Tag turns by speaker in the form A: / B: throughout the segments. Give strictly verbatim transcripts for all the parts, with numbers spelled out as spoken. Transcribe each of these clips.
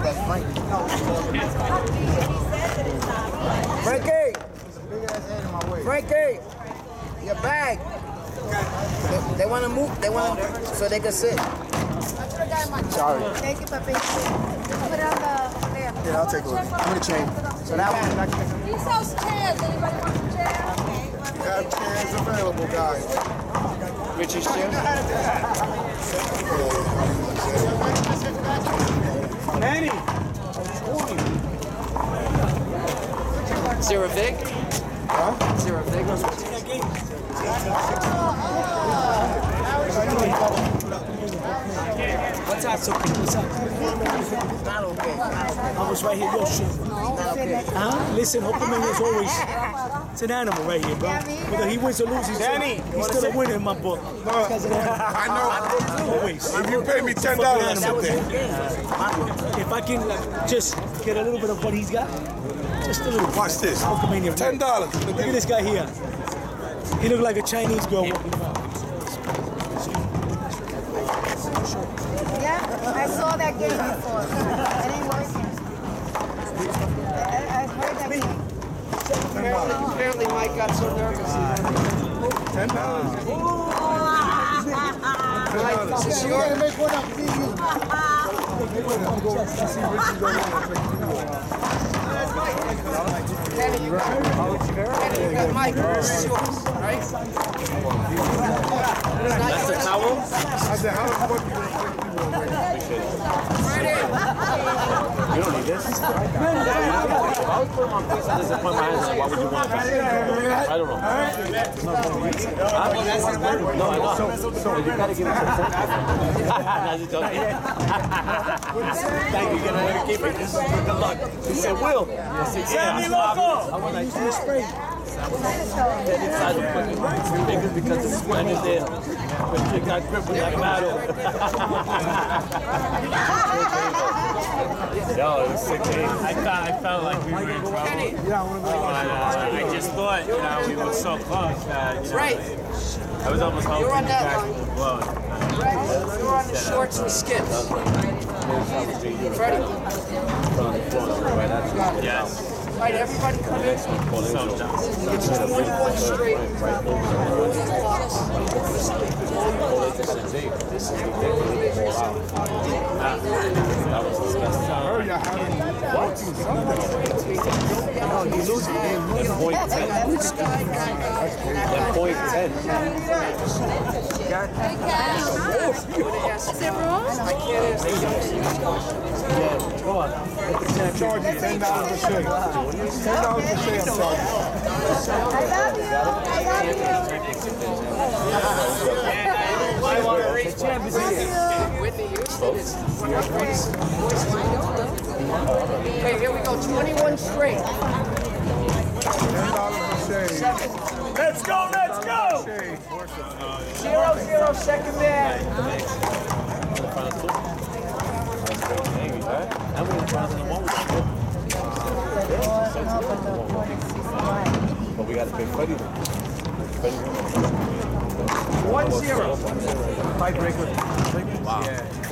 A: that's Frank. Frankie! Frankie! Your bag. They, they want to move. They want to, so they can sit.
B: Sorry.
C: Thank you, Papi. Put it on the there.
B: Yeah, I'll take a look. I'm gonna change. So that one.
C: He sells chairs. Anybody want a chair?
B: We have chairs available, guys.
A: Richie's chair.
D: Manny.
A: Zero Vig?
B: Huh?
A: Zero Vig? What's up? What's up? Not okay.
D: I was right here, yo, shit. Huh? Listen, Hokuman is always, it's an animal right here, bro. Whether he wins or loses,
B: Danny,
D: he's still a winner in my book. Because of that.
B: I know.
D: Always.
B: If you pay me ten dollars, I'll sit there.
D: If I can just get a little bit of what he's got, just a little.
B: Watch this.
D: Hulkamania.
B: Ten dollars.
D: Look at this guy here. He looked like a Chinese girl walking around.
C: Yeah, I saw that game before. It ain't working. I, I heard that game.
A: Apparently, apparently Mike got so nervous.
B: Ten dollars.
A: Mike, is this yours?
B: Make one up, see you.
A: Kenny, you got Kenny, you got Mike. This is yours, right?
E: That's the towel?
B: I said, how much you
A: Right here.
E: You don't need this. If I was putting my face on this and put my hands on it, why would you want this? I don't know. Huh? No, I know. So you gotta give it to the first. Now you're joking. Thank you. You're gonna keep it. This is good luck. He said, Will. I said, yeah. I want to use spray. Get inside the fucking fingers because the sweat is there. But you got grip with that battle. Yo, it was sick game. I thought I felt like we were in trouble.
A: Kenny.
E: But uh, I just thought, you know, we were so close that, you know,
A: Right.
E: I was almost hoping
A: You're on
E: you
A: that
E: guys
A: line.
E: would blow it.
A: You're on the shorts and skips. Freddie.
E: Yes.
A: All right, everybody come in.
E: So done.
A: It's twenty-one straight.
B: Oh, you lose it.
E: Point ten. Point ten.
C: Is it wrong?
A: I can't ask you.
E: Go on.
B: Charge you ten dollars a shake. Ten dollars a shake, I'm charging.
C: I love you. I love you.
A: Whitney Houston is one of the greatest voices I know. Okay, here we go. twenty-one straight.
B: Ten dollars a shake.
D: Let's go, let's go!
A: Zero, zero, second man.
E: But we got to pay Freddie.
A: One, zero.
D: Fight breaker.
E: Wow.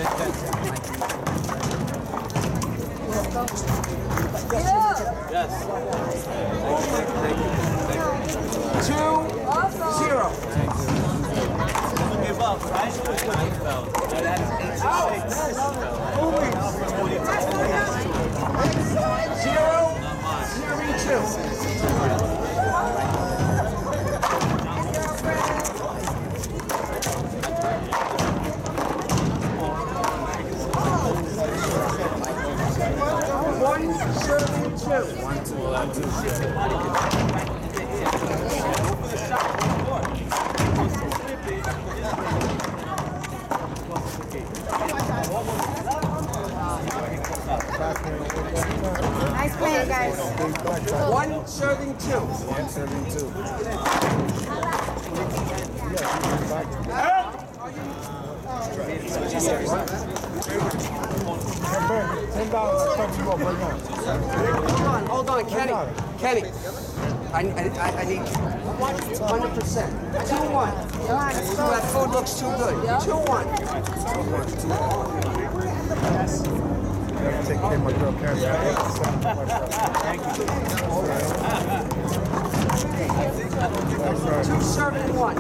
E: Yes.
A: Two, zero.
E: Give up, right? That is
A: Zero, zero, One, seven, two. One, two,
C: Nice playing, guys.
A: One serving two.
B: One serving two. Ten dollars, I'll come you up right now.
A: Hold on, hold on, Kenny. Kenny. I, I, I need one hundred percent. Two one. That food looks too good. Two one.
B: Gotta take care of my girl, Carrie. I hate to send her my girl.
E: Thank you.
B: That's right.
F: Two serving one.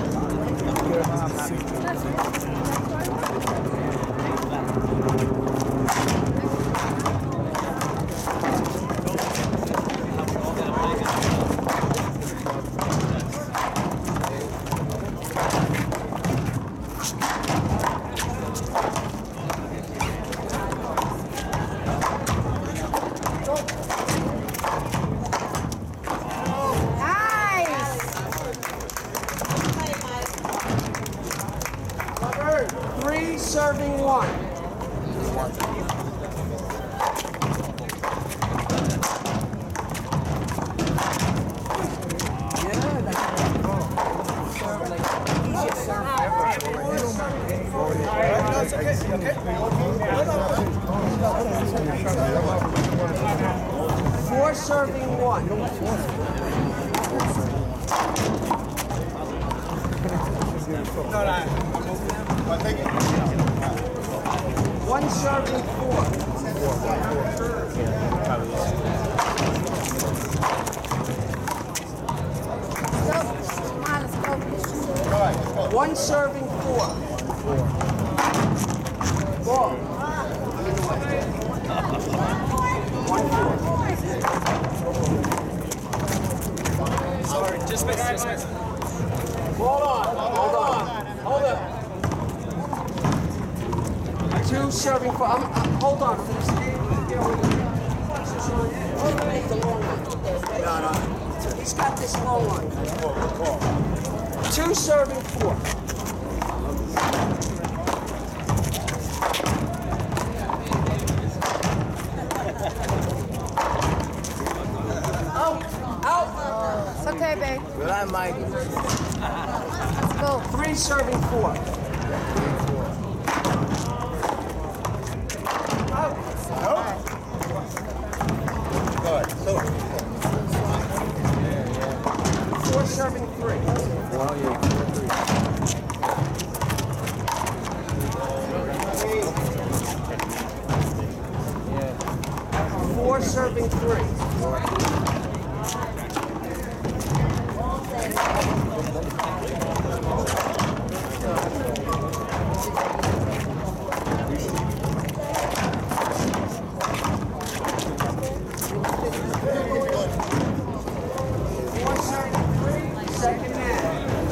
F: Three serving one. Four serving one. One serving four. One serving four. Four. One four.
E: Sorry, just miss, just miss.
F: Hold on, hold on, hold on. Two serving four. I'm, I'm, hold on. I'm gonna stay here with you. Take the long one. No, no. He's got this long one. Two serving four. Out, out.
C: It's okay, babe.
A: Good night, Mike.
C: Let's go.
F: Three serving four. Four serving three. Four serving three. Four serving three. Second man.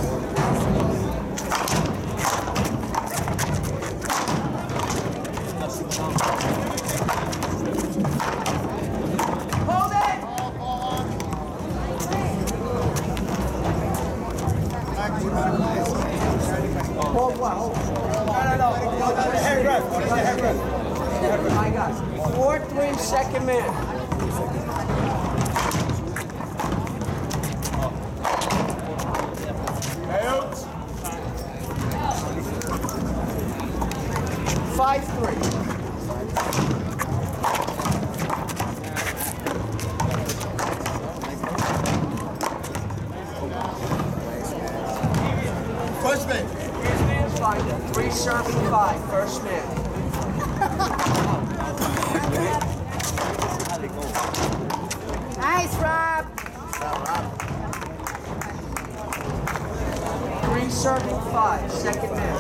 F: Hold it! Hold what? Hold.
B: Head rest. Head rest.
F: I got it. Four, three, second man. Five, three.
B: First man.
F: Five, three serving five, first man.
C: Nice, Rob.
F: Three serving five, second man.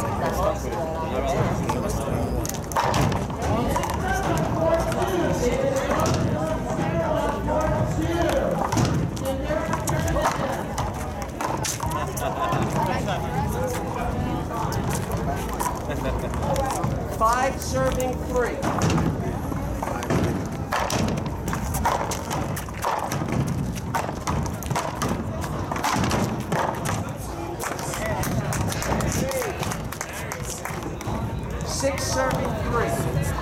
F: Five serving three. Six serving three.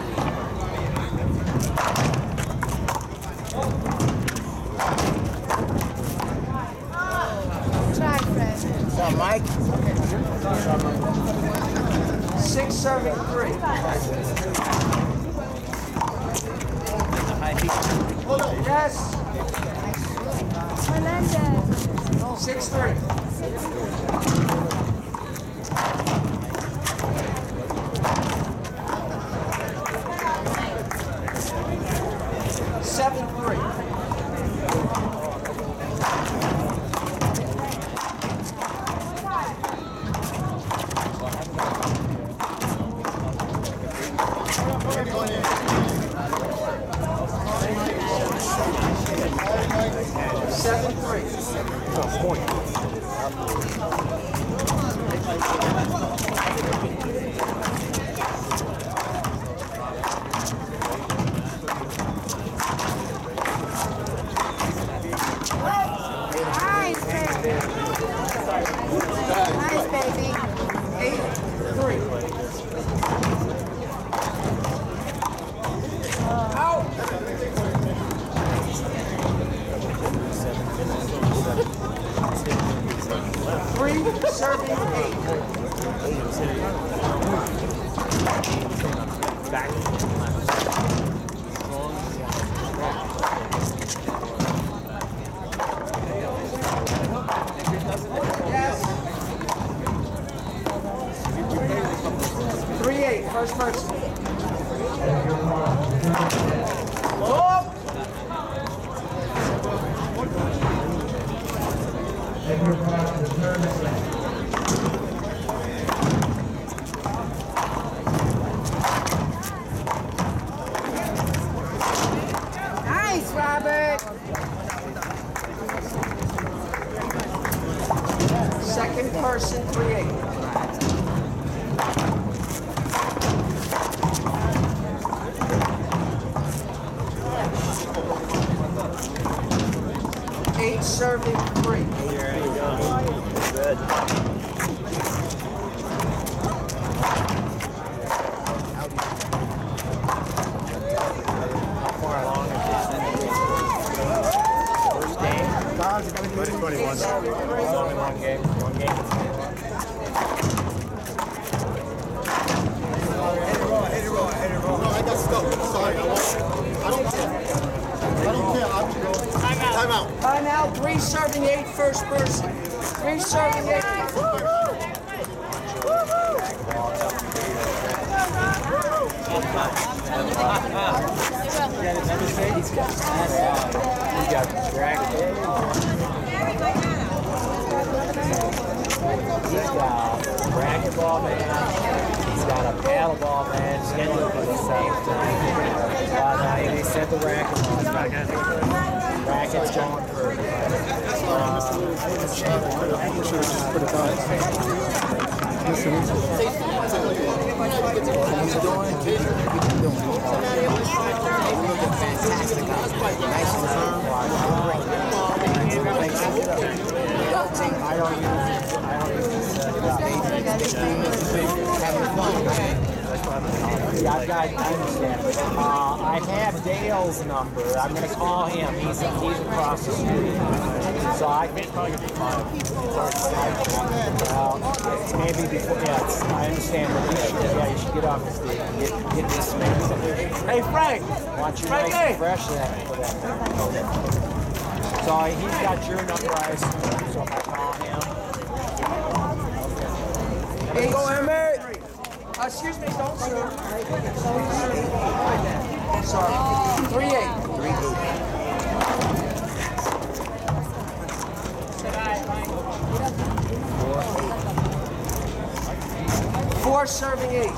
C: Try, Fred.
A: What's up, Mike?
F: Six serving three. Yes.
C: Melendez.
F: Six three. seven three.
C: Nice, baby. Nice, baby.
F: Eight three. Out. Three serving eight.
E: Back.
F: Yes. Three eight. First person. Oh.
C: Nice, Robert.
F: Second person, three eight. Eight serving three.
E: Good. How far along is this? First game? twenty twenty-one. It's only one game. One game.
B: I got stuck. Sorry. I won't. I don't care. I don't care. I'll go. Time out. Time out.
F: Time out. Three serving eight, first person. Three serving eight.
E: He's got He's got dragon. He's got a racquetball man. He's got a paddleball man scheduled for the same time. Uh, they sent the racquetball. Racket's going for.
A: Fantastic. Nice and firm.
E: I don't use I don't use this.
A: Having fun.
E: Yeah, I've got, I understand. Uh, I have Dale's number. I'm going to call him. He's he's across the street. So I think probably going to be fine. Uh, maybe before, yeah, it's, I understand. But you should, yeah, you should get off the stage and get, get this man. Hey, Frank! Want you nice and fresh then for that. So he's got your number, I assume. So if I call him.
F: Eight go ahead, mate. Uh, excuse me, don't sir. Sorry. Three eight.
A: Three eight.
F: Four serving eight.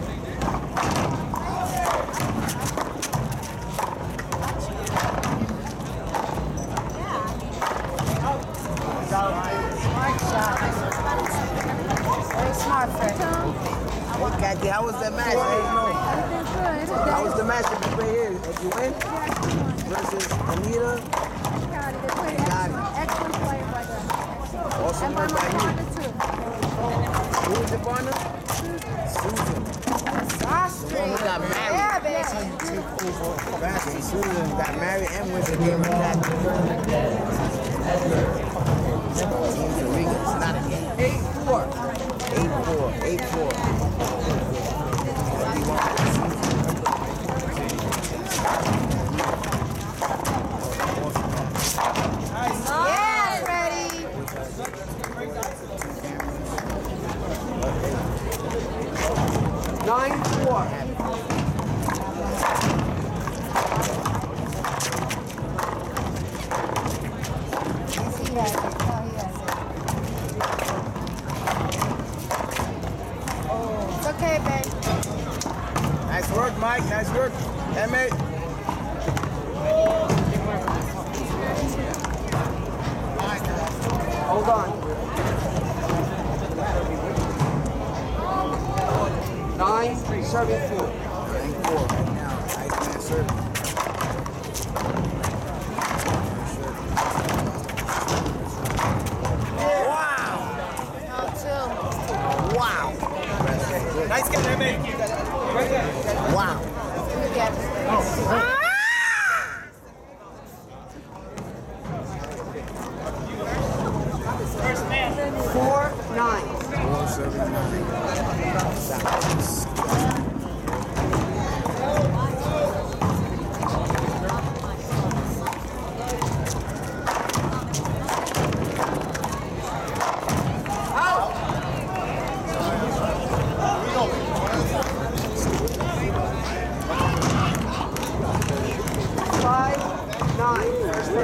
C: Very smart, Fred.
A: Hey, Kathy, how was that match? How you know? How was the match that you play here? Did you win? Versus Anita? Got it.
C: Excellent player, brother.
A: Awesome
C: And by
A: work
C: my
A: by you.
C: partner, too.
A: Who was your partner? Susan.
C: Austrian.
A: Who got married?
C: Yeah, baby.
A: Fancy. Susan got married and went to game attack. Team Rodriguez. It's not a game.
F: Eight four.
A: Eight four. Eight four.
C: Yeah, Freddie.
F: Nine four.
C: He has it. Oh, he has it. Oh, it's okay, babe.
A: Nice work, Mike. Nice work. Hey, mate.
F: Hold on. Nine, serving four.
A: Nine four right now. Iceman serving. Wow! Wow!
B: Nice game, man.
A: Wow!
F: Four, nine.
A: Four serving nine.
F: Five, nine.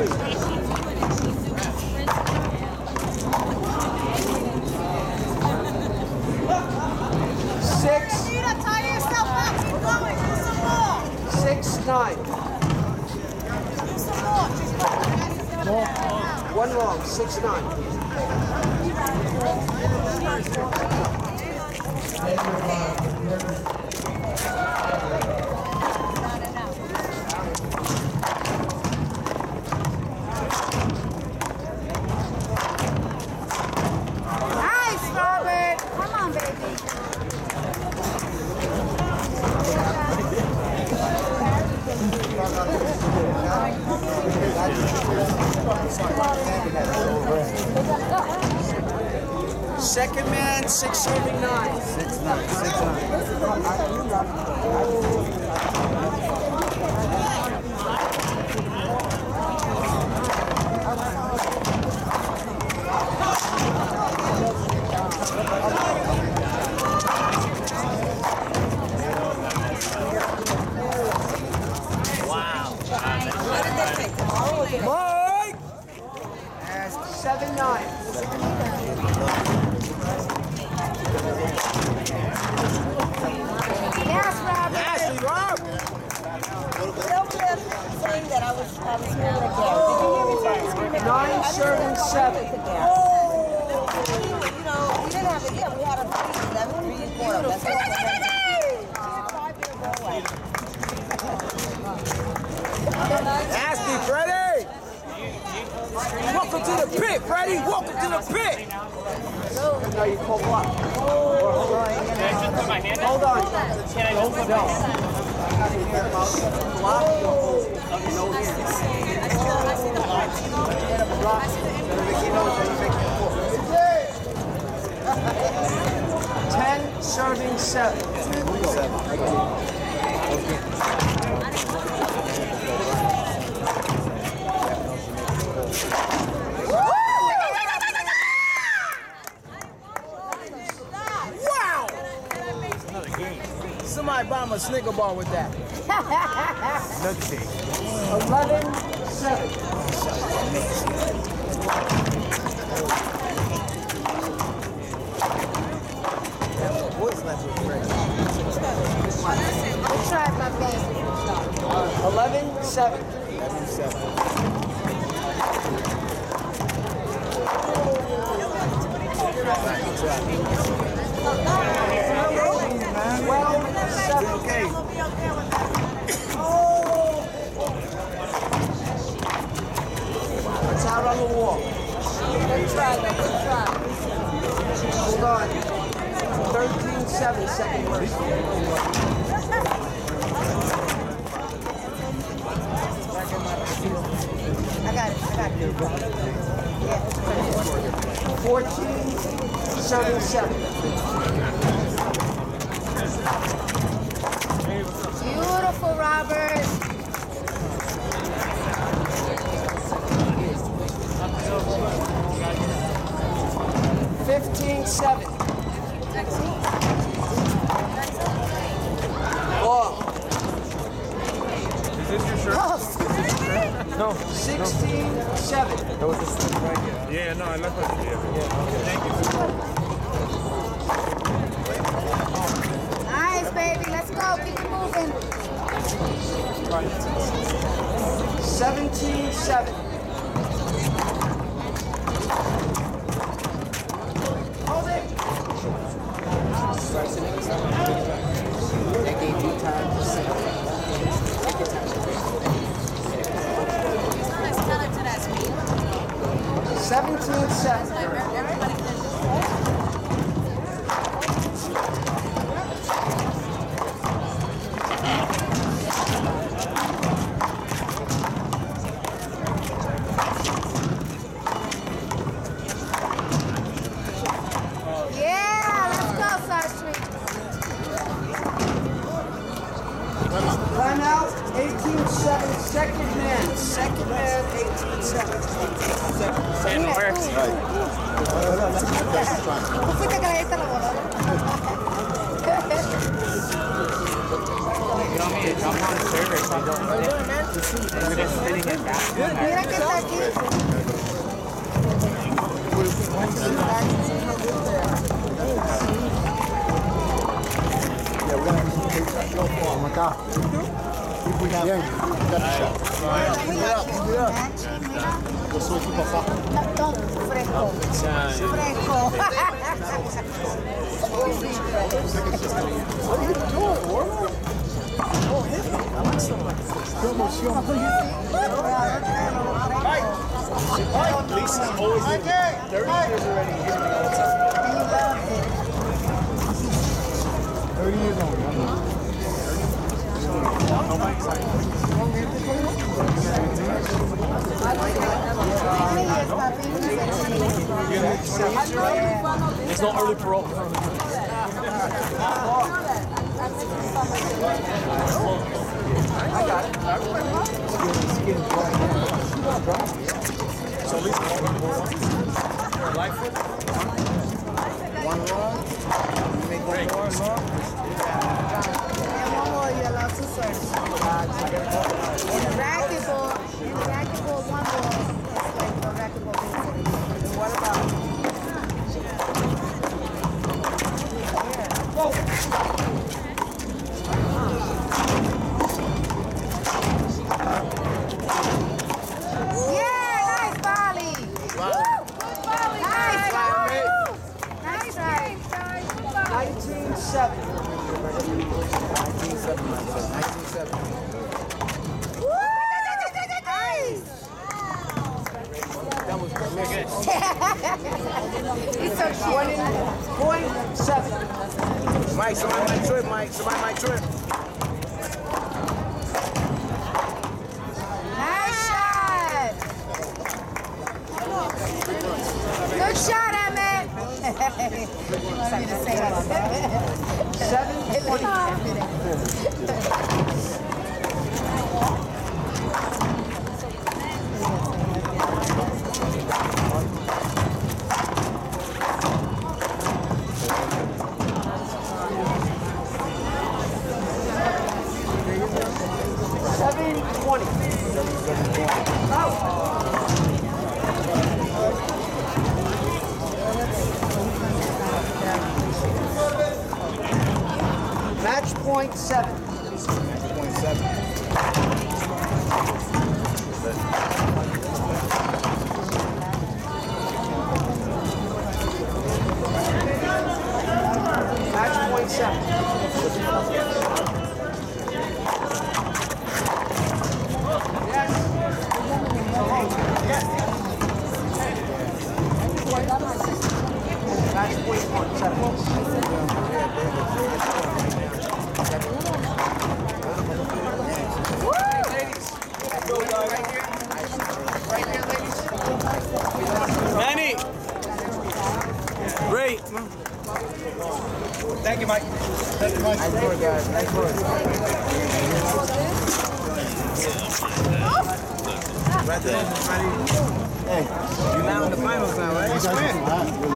F: Six,
C: You don't tire yourself up. Keep going. Do some more.
F: six, nine.
C: Do some more. Just go.
F: One long, six, nine.
C: Nice, Robert. Come on, baby.
F: Second man, six, serving nine.
A: Six nine. Six nine. Mike!
F: Seven, nine.
C: Yes, Robert.
A: Ashley, Rob!
G: Don't live saying that I was, I was screaming at Gary. Did you hear me trying to scream at Gary?
F: Nine, serving seven.
G: You know, we didn't have it. Yeah, we had a three, eleven, three, and four. That's what we had.
A: Ashley, Freddie! Welcome to the pit, Freddie! Welcome to the pit!
F: Now you pull block. Hold on. Can I hold it? Block, you hold. No hands. Drop. Ten, serving seven.
A: Wow! Somebody buy him a Snicker bar with that.
F: Eleven, seven.
A: What's left with Freddie?
C: I'll try my best.
F: Eleven, seven.
A: Eleven seven.
F: Twelve, seven.
A: Okay.
F: It's out on the wall.
G: Good try, though. Good try.
F: Hold on. Thirteen, seven, second verse.
C: I got it. I got it. Yeah.
F: Fourteen, seven, seven.
C: Beautiful, Robert.
F: Fifteen, seven. Ball.
B: Is this your shirt?
C: Oh,
F: Sixteen, seven.
B: Yeah, no, I left it. Yeah. Thank you.
C: nice, baby. Let's go. Keep it moving.
F: Seventeen, seven. seventeen seven.
C: Yeah, let's go, Side Street.
F: Timeout, eighteen seven, second man. Second man, eighteen seven.
C: Mira, tú. Tú fuiste que le diste la bola. Mira que está aquí.
B: ¿Cómo está? Bien, got the shot. Yo soy tu papá.
C: Fresco. Fresco.
B: Qué emoción.
D: Lisa's always been thirty years already. He's been all the time.
B: thirty years old.
E: There's no early parole.
D: So Lisa, life.
A: One long. You make one more long.
C: And one more, you're allowed to search. In racquetball, in racquetball, one more. It's like a racquetball thing. What about? Yeah, nice volley. Woo, good volley. Nice, woo. Nice try.
F: nineteen seven.
A: nineteen seven, my son. nineteen seven. That was good.
C: He's so cute.
F: twenty point seven.
A: Mike, somebody might trip, Mike. Somebody might trip.
C: Nice shot. Good shot, Emmett. Sorry to say that.
F: Seven point seven twenty. Match point seven.
A: Point seven.
F: Match point seven. Match point one seven.
E: Manny! Great.
D: Thank you, Mike.
B: Thank you, Mike.
A: Nice work, guys. Nice work. Right there. Ready? Hey, you're now in the finals now, right?
B: You guys are-